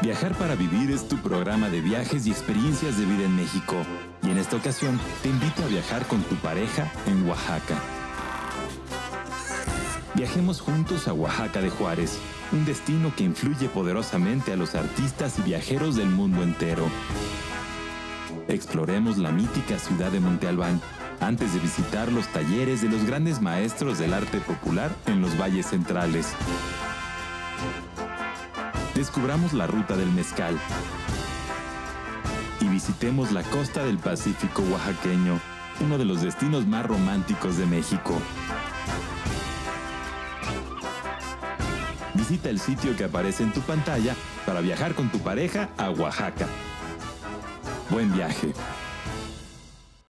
Viajar para Vivir es tu programa de viajes y experiencias de vida en México. Y en esta ocasión te invito a viajar con tu pareja en Oaxaca. Viajemos juntos a Oaxaca de Juárez, un destino que influye poderosamente a los artistas y viajeros del mundo entero. Exploremos la mítica ciudad de Monte Albán antes de visitar los talleres de los grandes maestros del arte popular en los valles centrales. Descubramos la ruta del mezcal y visitemos la costa del Pacífico oaxaqueño, uno de los destinos más románticos de México. Visita el sitio que aparece en tu pantalla para viajar con tu pareja a Oaxaca. Buen viaje.